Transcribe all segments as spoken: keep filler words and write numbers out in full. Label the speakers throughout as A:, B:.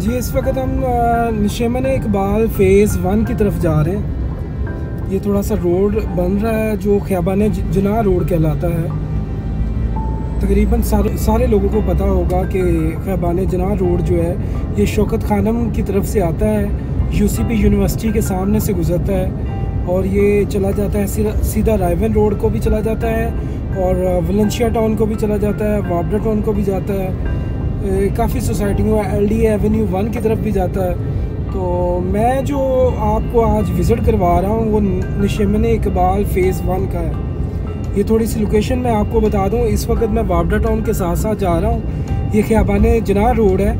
A: जी इस वक्त हम नशेमन इकबाल फ़ेज़ वन की तरफ जा रहे हैं। ये थोड़ा सा रोड बन रहा है जो ख़ियाबान जिनाह रोड कहलाता है। तकरीबन सारे सारे लोगों को पता होगा कि ख़ियाबान जिनाह रोड जो है ये शौकत खानम की तरफ से आता है, यूसीपी यूनिवर्सिटी के सामने से गुज़रता है और ये चला जाता है सीधा सीधा रायवन रोड को भी चला जाता है और वलेंशिया टाउन को भी चला जाता है, वाबडा टाउन को भी जाता है, काफ़ी सोसाइटियों एल डी एवेन्यू वन की तरफ भी जाता है। तो मैं जो आपको आज विज़िट करवा रहा हूँ वो नशेमन इकबाल फ़ेज़ वन का है। ये थोड़ी सी लोकेशन मैं आपको बता दूँ, इस वक्त मैं वाबडा टाउन के साथ साथ जा रहा हूँ। ये ख़ियाबान जिनाह रोड है।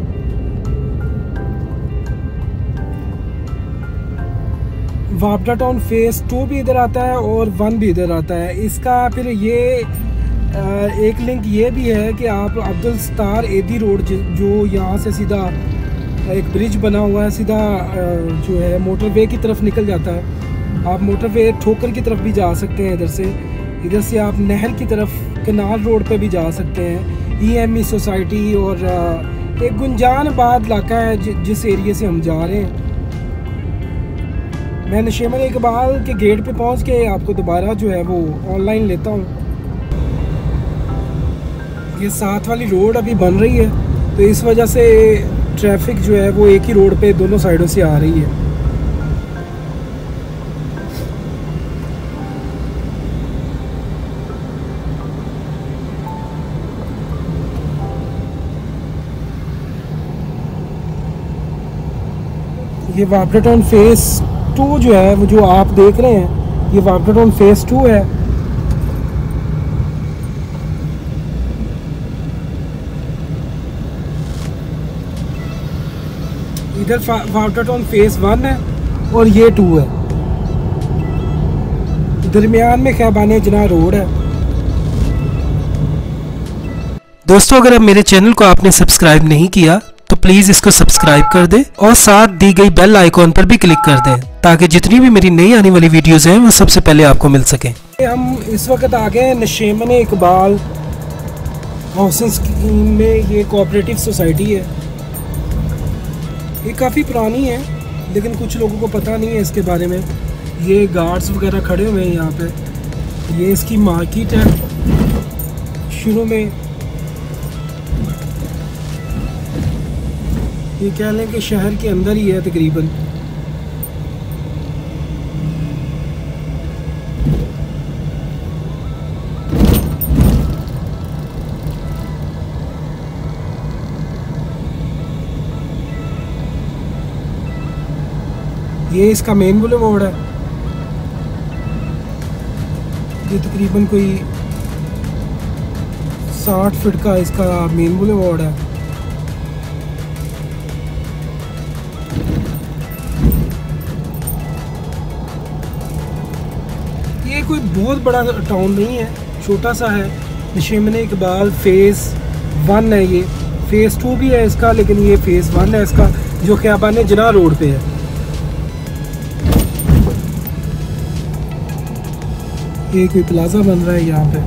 A: वाबडा टाउन फ़ेज़ टू भी इधर आता है और वन भी इधर आता है। इसका फिर ये एक लिंक ये भी है कि आप अब्दुल सत्तार एदी रोड जो यहाँ से सीधा एक ब्रिज बना हुआ है, सीधा जो है मोटरवे की तरफ निकल जाता है। आप मोटरवे ठोकर की तरफ भी जा सकते हैं, इधर से इधर से आप नहर की तरफ कनाल रोड पे भी जा सकते हैं। ई एम ई सोसाइटी और एक गुंजान आबाद इलाका है जिस एरिए से हम जा रहे हैं। मैं नशेमन इकबाल के गेट पे पहुंच के आपको दोबारा जो है वो ऑनलाइन लेता हूँ। ये साथ वाली रोड अभी बन रही है तो इस वजह से ट्रैफिक जो है वो एक ही रोड पे दोनों साइडों से आ रही है। ये वाबडा टाउन फ़ेज़ टू जो है वो जो आप देख रहे हैं, ये वाबडा टाउन फ़ेज़ टू है। इधर वाबडा टाउन फ़ेज़ वन है और ये टू है। दरमियान में ख़ियाबान जिनाह रोड है।
B: दोस्तों अगर अब मेरे चैनल को आपने सब्सक्राइब नहीं किया तो प्लीज़ इसको सब्सक्राइब कर दें और साथ दी गई बेल आइकॉन पर भी क्लिक कर दें ताकि जितनी भी मेरी नई आने वाली वीडियोज़ हैं वो सबसे पहले आपको मिल सकें।
A: हम इस वक्त आ गए नशेमन इकबाल हाउसिंग स्कीम में। ये कोऑपरेटिव सोसाइटी है, ये काफ़ी पुरानी है लेकिन कुछ लोगों को पता नहीं है इसके बारे में। ये गार्ड्स वगैरह खड़े हुए हैं यहाँ पे। ये इसकी मार्केट है। शुरू में ये कह लें कि शहर के अंदर ही है तकरीबन। ये इसका मेन बुलेवार्ड है। ये तकरीबन कोई साठ फीट का इसका मेन बुलेवार्ड है। ये कोई बहुत बड़ा टाउन नहीं है, छोटा सा है। नशेमन इकबाल फ़ेज़ वन है। ये फ़ेज़ टू भी है इसका लेकिन ये फ़ेज़ वन है इसका जो ख़ियाबान जिनाह रोड पे है। ये कोई प्लाजा बन रहा है यहाँ पे।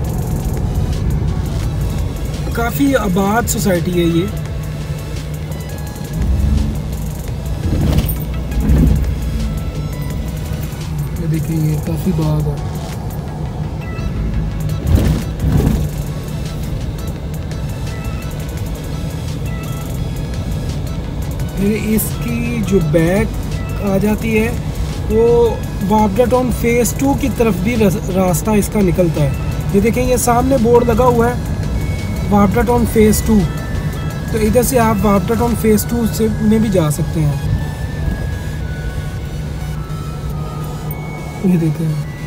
A: काफ़ी आबाद सोसाइटी है ये। ये देखिए ये काफ़ी आबाद है। फिर इसकी जो बैक आ जाती है वो वाबडा टाउन फ़ेज़ टू की तरफ भी रास्ता इसका निकलता है। ये देखें ये सामने बोर्ड लगा हुआ है वाबडा टाउन फ़ेज़ टू, तो इधर से आप वाबडा टाउन फ़ेज़ टू से में भी जा सकते हैं। ये देखें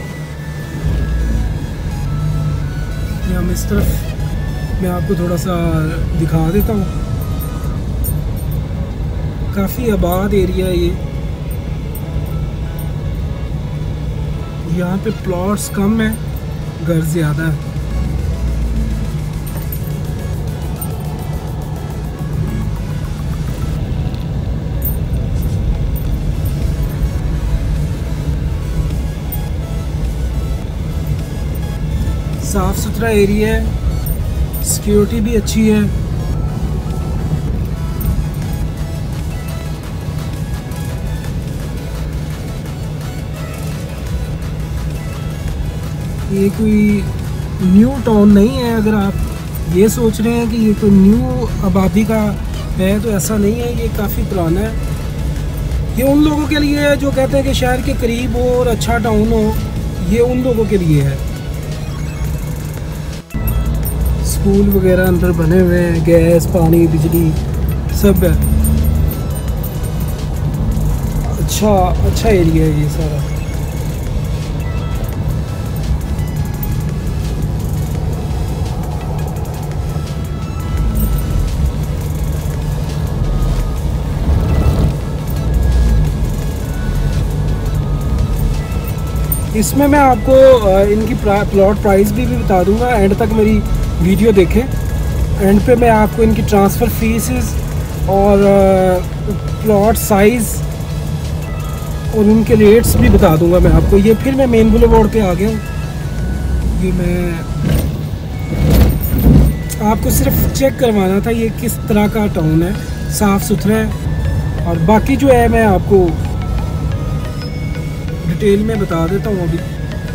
A: ये हम इस तरफ मैं आपको थोड़ा सा दिखा देता हूँ। काफ़ी आबाद एरिया है ये। यहाँ पे प्लॉट्स कम है, घर ज़्यादा है। साफ़ सुथरा एरिया है, सिक्योरिटी भी अच्छी है। ये कोई न्यू टाउन नहीं है। अगर आप ये सोच रहे हैं कि ये कोई न्यू आबादी का है तो ऐसा नहीं है, ये काफ़ी पुराना है। ये उन लोगों के लिए है जो कहते हैं कि शहर के करीब हो और अच्छा टाउन हो, ये उन लोगों के लिए है। स्कूल वगैरह अंदर बने हुए हैं, गैस, पानी, बिजली सब है। अच्छा अच्छा एरिया है ये सारा। इसमें मैं आपको इनकी प्लॉट प्राइस भी, भी बता दूंगा। एंड तक मेरी वीडियो देखें। एंड पे मैं आपको इनकी ट्रांसफ़र फीसेस और प्लॉट साइज़ और उनके रेट्स भी बता दूंगा मैं आपको। ये फिर मैं मेन बुलेवार्ड पे आ गया हूँ। ये मैं आपको सिर्फ चेक करवाना था ये किस तरह का टाउन है, साफ़ सुथरा है। और बाकी जो है मैं आपको डिटेल में बता देता हूँ अभी।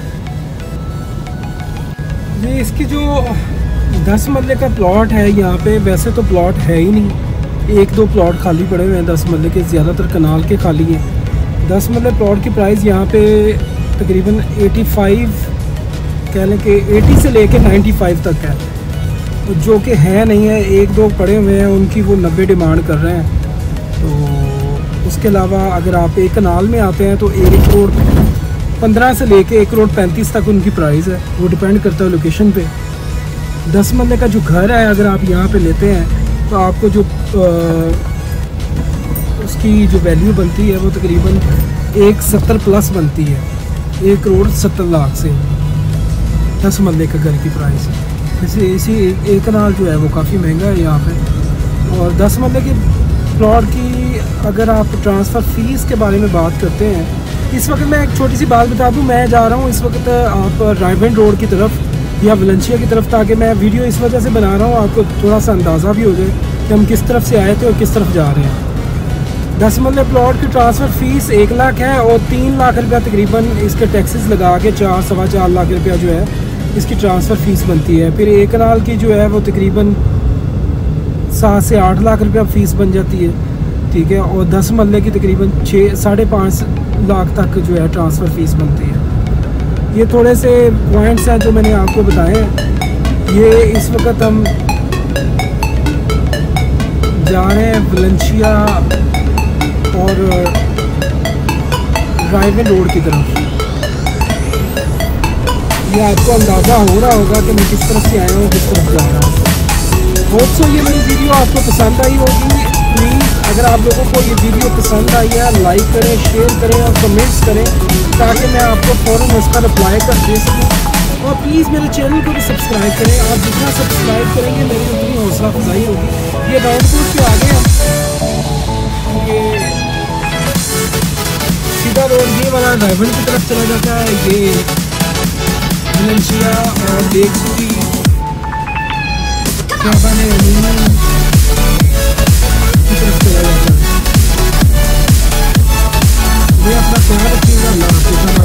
A: ये इसकी जो दस मरले का प्लॉट है यहाँ पे, वैसे तो प्लॉट है ही नहीं, एक दो प्लॉट खाली पड़े हुए हैं दस मरले के, ज़्यादातर कनाल के खाली हैं। दस मरले प्लॉट की प्राइस यहाँ पे तकरीबन पचासी कह लें कि अस्सी से लेके पचानवे तक है, जो कि है नहीं है। एक दो पड़े हुए हैं, उनकी वो नब्बे डिमांड कर रहे हैं। तो उसके अलावा अगर आप एक कनाल में आते हैं तो एक करोड़ पंद्रह से लेके एक करोड़ पैंतीस तक उनकी प्राइस है। वो डिपेंड करता है लोकेशन पे। दस मरले का जो घर है अगर आप यहाँ पे लेते हैं तो आपको जो आ, उसकी जो वैल्यू बनती है वो तकरीबन एक सत्तर प्लस बनती है, एक करोड़ सत्तर लाख से दस मरले का घर की प्राइस। इसी इसी एक कनाल जो है वो काफ़ी महंगा है यहाँ पे। और दस मरले की प्लॉट की अगर आप ट्रांसफ़र फ़ीस के बारे में बात करते हैं, इस वक्त मैं एक छोटी सी बात बता दूं। मैं जा रहा हूं इस वक्त आप रायबंड रोड की तरफ या वलेंशिया की तरफ, ताकि मैं वीडियो इस वजह से बना रहा हूं आपको थोड़ा सा अंदाज़ा भी हो जाए कि हम किस तरफ से आए थे और किस तरफ जा रहे हैं। दस मरले प्लॉट की ट्रांसफ़र फ़ीस एक लाख है और तीन लाख रुपया तकरीबन इसके टैक्सेस लगा के चार सवा चार लाख रुपया जो है इसकी ट्रांसफ़र फ़ीस बनती है। फिर एक कनाल की जो है वो तकरीबन सात से आठ लाख रुपया फ़ीस बन जाती है, ठीक है। और दस मरले की तकरीबन छः साढ़े पाँच लाख तक जो है ट्रांसफ़र फ़ीस बनती है। ये थोड़े से पॉइंट्स हैं जो मैंने आपको बताए हैं। ये इस वक्त हम जा रहे हैं वलेंशिया और रायबंड रोड की तरफ। ये आपको अंदाज़ा हो रहा होगा कि मैं किस तरफ से आया हूँ, किस तरफ जा रहा हूँ। होप सो ये मेरी वीडियो आपको पसंद आई होगी। प्लीज़ अगर आप लोगों को ये वीडियो पसंद आई है, लाइक करें, शेयर करें और कमेंट्स करें, ताकि मैं आपको फ़ौरन उसका रिप्लाई कर दे सकूँ। और प्लीज़ मेरे चैनल को भी सब्सक्राइब करें। आप जितना सब्सक्राइब करेंगे मेरी उतनी हौसला अफजाई होगी। ये राउंडपुर पे आ गए हम। ये सीधा रोड ये वाला रायबंड की तरफ चला जाता है। ये वलेंशिया और लेकसूरी शहबान अमीनी की तरफ चला जाता है। ये अपना ख्याल रखिएगा। अल्लाह हाफ़िज़।